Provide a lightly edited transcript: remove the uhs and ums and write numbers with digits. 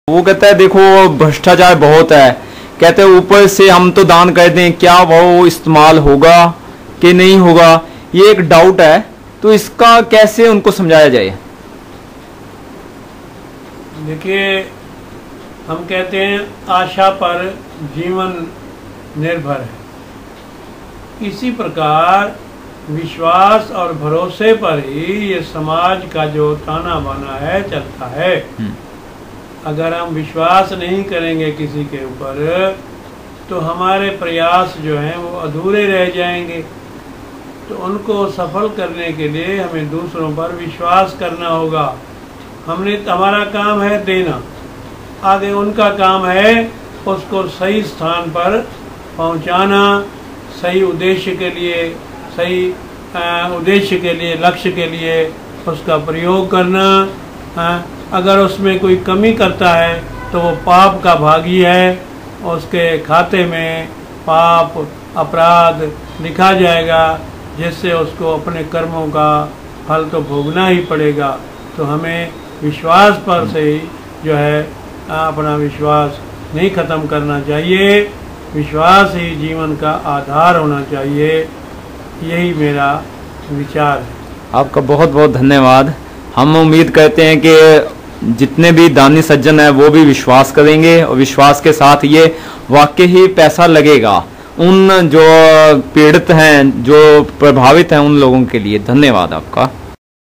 वो कहता है देखो भ्रष्टाचार बहुत है, कहते हैं ऊपर से हम तो दान कर दें, क्या वो इस्तेमाल होगा कि नहीं होगा, ये एक डाउट है। तो इसका कैसे उनको समझाया जाए? देखिए, हम कहते हैं आशा पर जीवन निर्भर है। इसी प्रकार विश्वास और भरोसे पर ही ये समाज का जो ताना बाना है चलता है। अगर हम विश्वास नहीं करेंगे किसी के ऊपर तो हमारे प्रयास जो हैं वो अधूरे रह जाएंगे। तो उनको सफल करने के लिए हमें दूसरों पर विश्वास करना होगा। हमारा काम है देना, आगे उनका काम है उसको सही स्थान पर पहुंचाना, सही उद्देश्य के लिए, सही उद्देश्य के लिए, लक्ष्य के लिए उसका प्रयोग करना। अगर उसमें कोई कमी करता है तो वो पाप का भागी है, उसके खाते में पाप अपराध लिखा जाएगा, जिससे उसको अपने कर्मों का फल तो भोगना ही पड़ेगा। तो हमें विश्वास पर से ही जो है अपना विश्वास नहीं ख़त्म करना चाहिए। विश्वास ही जीवन का आधार होना चाहिए, यही मेरा विचार है। आपका बहुत बहुत धन्यवाद। हम उम्मीद करते हैं कि जितने भी दानी सज्जन हैं वो भी विश्वास करेंगे और विश्वास के साथ ये वाकई ही पैसा लगेगा उन जो पीड़ित हैं, जो प्रभावित हैं, उन लोगों के लिए। धन्यवाद आपका।